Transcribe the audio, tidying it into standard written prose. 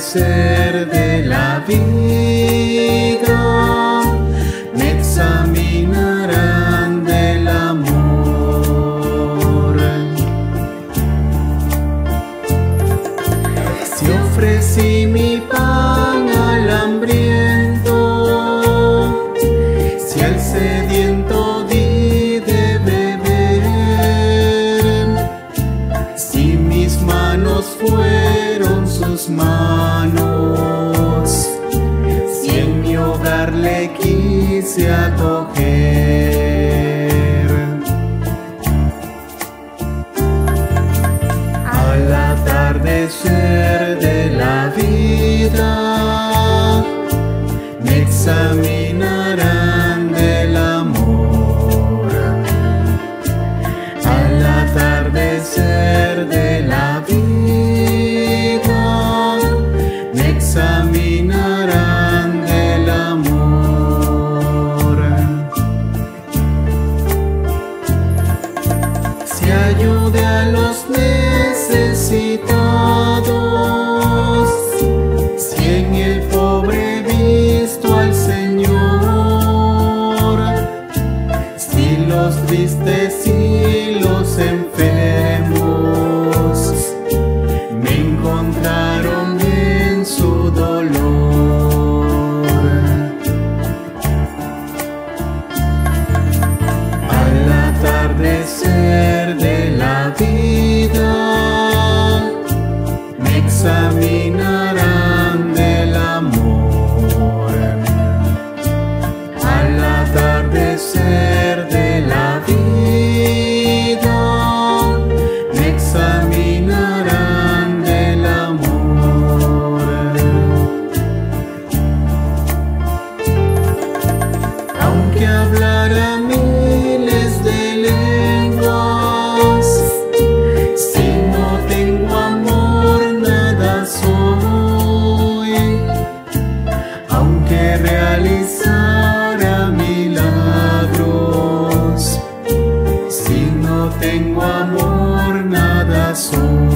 atardecer de la vida me examinarán del amor. Si ofrecí mi pan al hambriento, si al sediento di de beber, si mis manos fueron sus manos, si en mi hogar le quise acoger. Al atardecer de la vida me examinarán del amor. Al atardecer de la vida me examinarán del amor. Si ayude a los necesitados, si en el pobre he visto al Señor, si los tristes y los enfermos me encontraron en su dolor. Al atardecer de la vida me examinarán del amor. Al atardecer de la vida me examinarán del amor. Aunque hablara miles de lenguas, si no tengo amor nada soy. Aunque realizara milagros, si no tengo amor nada soy.